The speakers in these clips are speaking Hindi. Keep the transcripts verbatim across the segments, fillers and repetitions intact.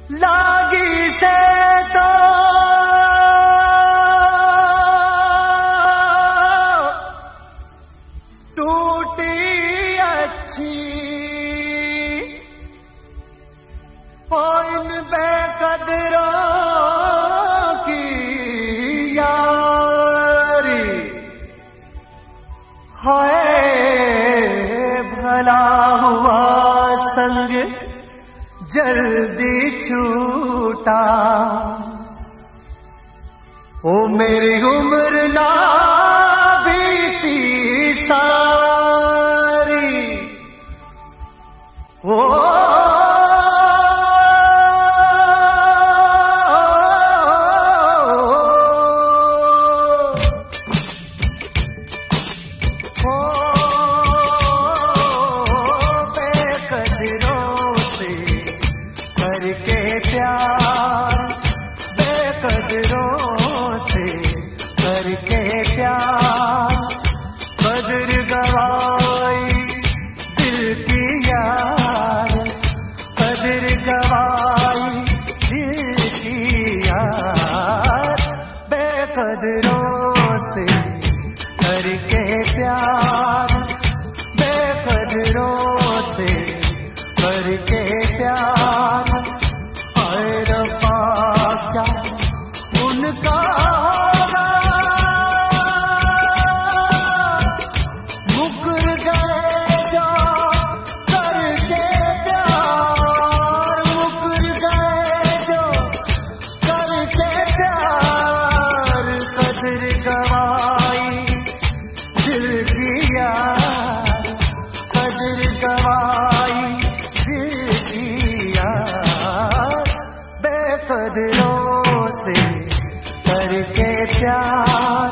लागी से तो टूटी अच्छी हो इन बेकदरों की यारी है भला हुआ संग जल्दी छूटा। ओ मेरी उम्र ना बीती सारी ओ करके प्यार बेकदरों से करके प्यार कदर गवाई दिल की यार कदर गवाई दिल की यार बेकदरों से करके प्यार बेकदरों से करके प्यार उनका मुकर गए जो करके प्यार मुकर गए जो करके प्यार कदर गवाई दिल की यार कदर गवाई दिल की यार बेकदरों से करके प्यार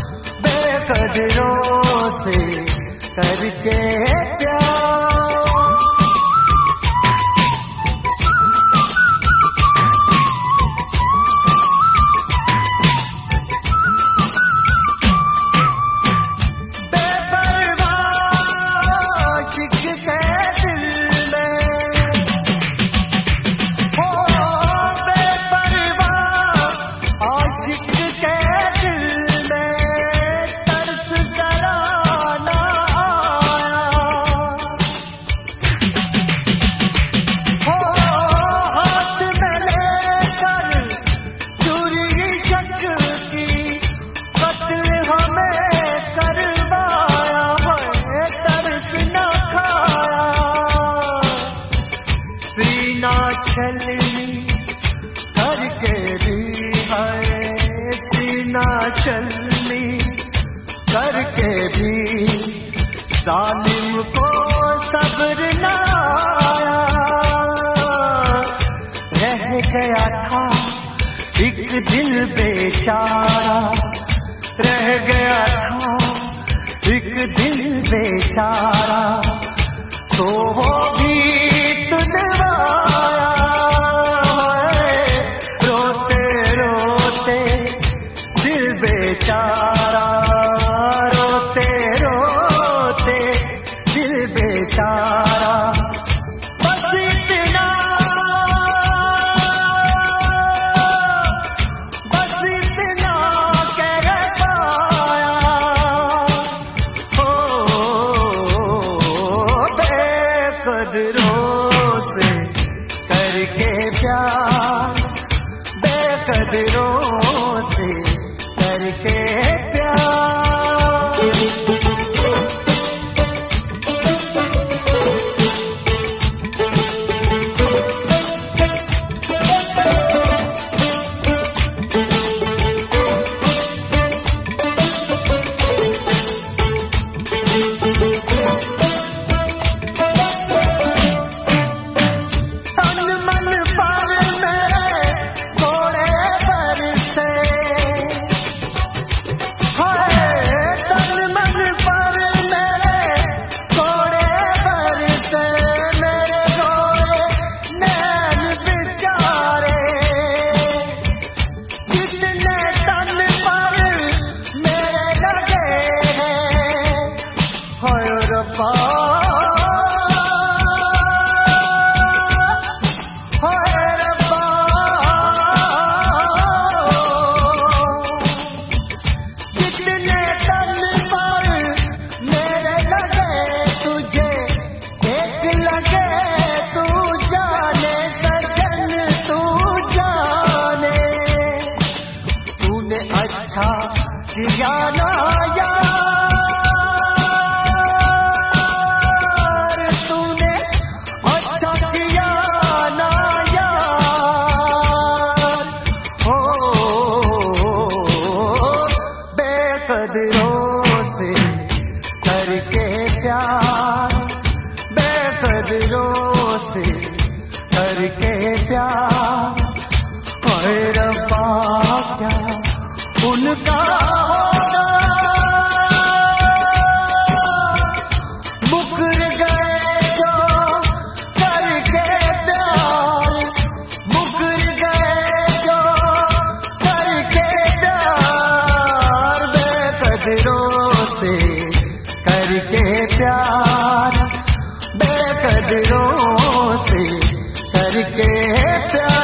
बेकदरों से करके प्यार। सीना छलनी करके भी है सीना छलनी करके भी जालिम को सब्र न आया। रह गया था एक दिल बेचारा रह गया था एक दिल बेचारा तो वो भी तुझवाया रोते रोते दिल बेचारा रोते रोते दिल बेचारा बस इतना बस इतना कह पाया हो बेकदरों से करके प्यार बेकदरों से करके किया ना यार तूने, अच्छा किया ना यार। हो बेकदरों से करके प्यार, बेकदरों से करके प्यार। और रब्बा क्या उनका होना, मुकर गए जो करके प्यार, मुकर गए जो करके प्यार। बेकदरों से करके प्यार, बेकदरों से करके प्यार।